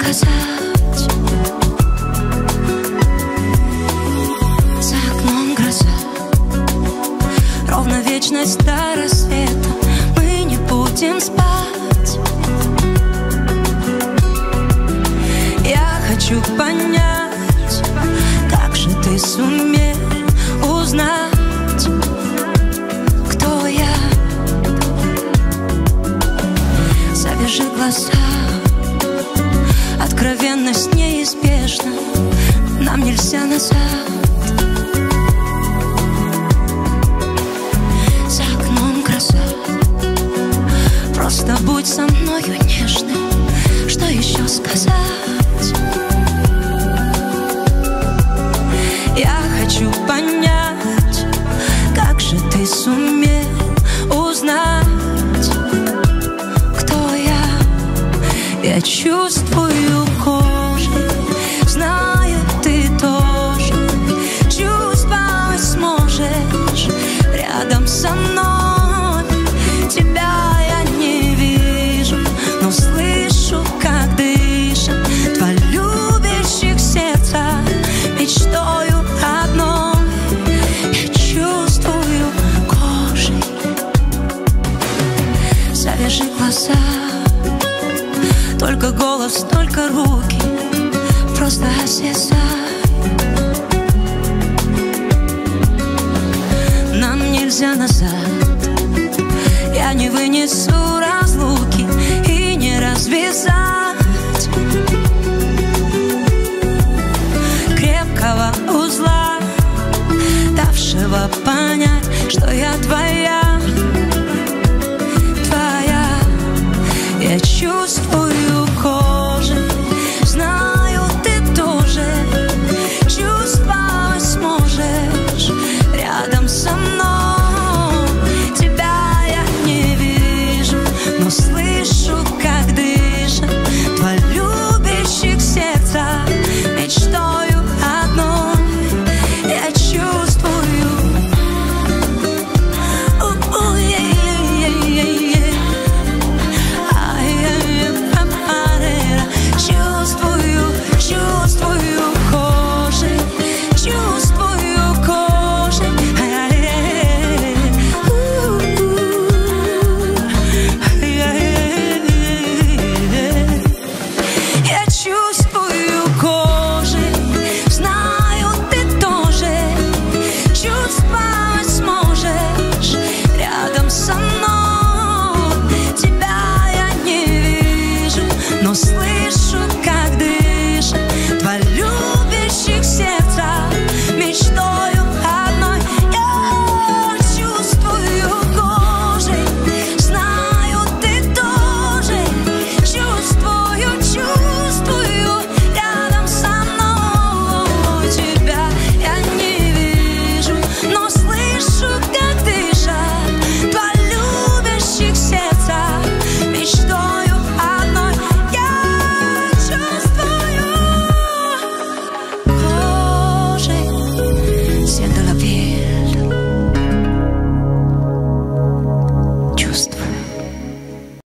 сказать. За окном гроза, ровно вечность до рассвета. Мы не будем спать. Я хочу понять, как же ты сумел узнать, кто я. Завяжи глаза, откровенность неизбежна, нам нельзя назад. За окном гроза, просто будь со мною нежным. Что еще сказать? Я хочу понять, как же ты сумел узнать, кто я. Я чувствую кожей, знаю, ты тоже чувствовать сможешь рядом со мной. Тебя я не вижу, но слышу, как дышит два любящих сердца мечтою одной. Я чувствую кожей. Завяжи глаза, только голос, только руки, просто осязай. Нам нельзя назад. Я не вынесу разлуки и не развязать крепкого узла, давшего понять, что я твоя.